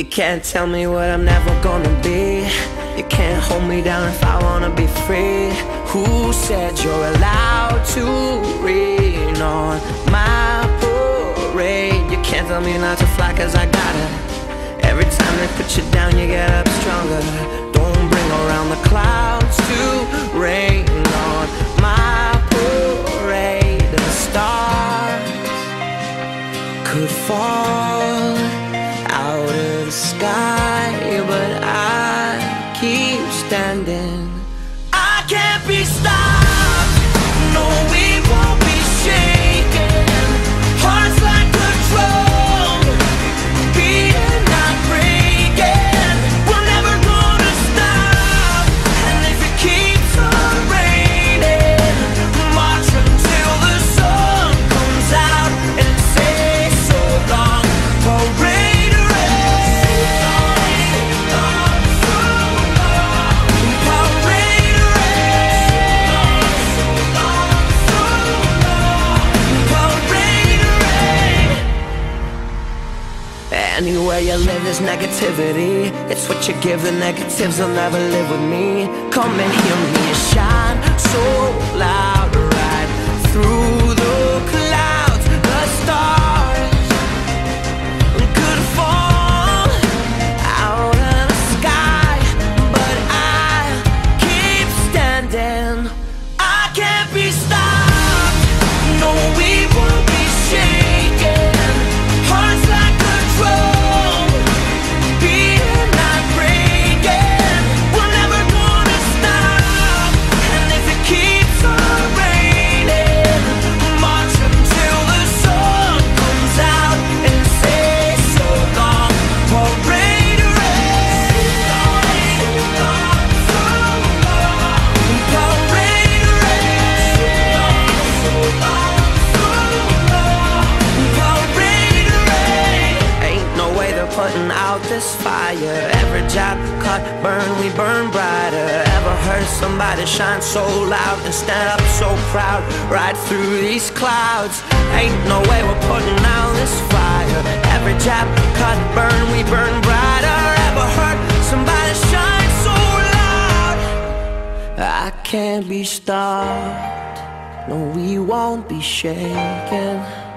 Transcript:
can't tell me what I'm never gonna be. You can't hold me down if I wanna be free. Who said you're allowed to rain on my parade? You can't tell me not to fly, cause I gotta. Every time they put you down, you get up stronger. Don't bring around the clouds to rain on my parade. The stars could fall out of the sky, but I keep standing. I can't be stopped. No, we won't be shaken. Hearts like a drum, beating, not breaking. We're never gonna stop. And if it keeps on raining, march until the sun comes out and say so long. Parade rain, parade rain. Anywhere you live, there's negativity. It's what you give, the negatives will never live with me. Come and hear me shine so loud, right through the clouds. The stars could fall out of the sky, but I keep standing. I can't be stopped. No, we won't be shaken. Hearts like a drum, beating, not breaking. We're never gonna stop. And if it keeps on raining, march until the sun comes out and say so long. Parade rain, parade rain. Ain't no way they're putting out this fire. Every job cut, burn, we burn brighter. Ever heard somebody shine so loud and stand up so proud right through these clouds? Ain't no way we're putting out this fire. Every job cut, burn, we burn brighter. Ever heard somebody shine so loud? I can't be stopped. No, we won't be shaken.